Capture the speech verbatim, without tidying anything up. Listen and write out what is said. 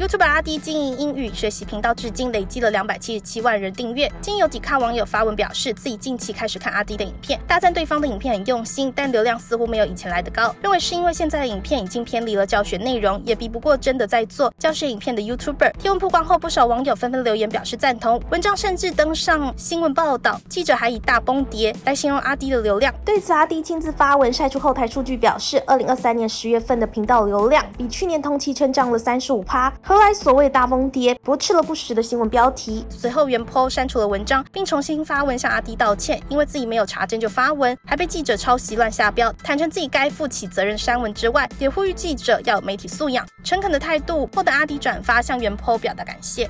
YouTuber 阿滴经营英语学习频道，至今累积了两百七十七万人订阅。今有几咖网友发文表示，自己近期开始看阿滴的影片，大赞对方的影片很用心，但流量似乎没有以前来得高，认为是因为现在的影片已经偏离了教学内容，也比不过真的在做教学影片的 YouTuber。贴文曝光后，不少网友纷纷留言表示赞同，文章甚至登上新闻报道，记者还以大崩跌来形容阿滴的流量。对此，阿滴亲自发文晒出后台数据，表示二零二三年十月份的频道流量比去年同期成长了 百分之三十五， 何来所谓大崩跌，驳斥了不实的新闻标题。随后原 po 删除了文章，并重新发文向阿滴道歉，因为自己没有查证就发文，还被记者抄袭乱下标，坦诚自己该负起责任删文之外，也呼吁记者要有媒体素养，诚恳的态度获得阿滴转发，向原 po 表达感谢。